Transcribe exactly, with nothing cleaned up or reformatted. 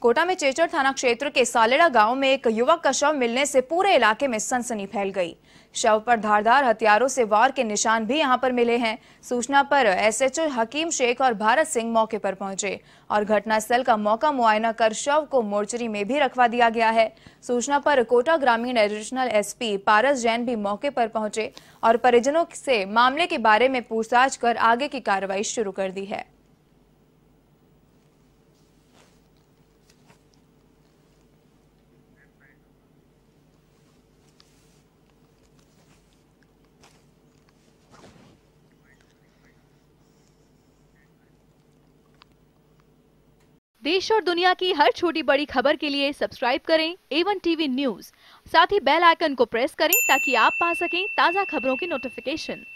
कोटा में चेचर थाना क्षेत्र के सालेड़ा गांव में एक युवक का शव मिलने से पूरे इलाके में सनसनी फैल गई। शव पर धारदार हथियारों से वार के निशान भी यहां पर मिले हैं। सूचना पर एसएचओ हकीम शेख और भारत सिंह मौके पर पहुंचे और घटनास्थल का मौका मुआयना कर शव को मोर्चरी में भी रखवा दिया गया है। सूचना पर कोटा ग्रामीण एडिशनल एसपी पारस जैन भी मौके पर पहुंचे और परिजनों से मामले के बारे में पूछताछ कर आगे की कार्रवाई शुरू कर दी है। देश और दुनिया की हर छोटी बड़ी खबर के लिए सब्सक्राइब करें ए वन टीवी न्यूज़। साथ ही बेल आइकन को प्रेस करें ताकि आप पा सकें ताज़ा खबरों की नोटिफिकेशन।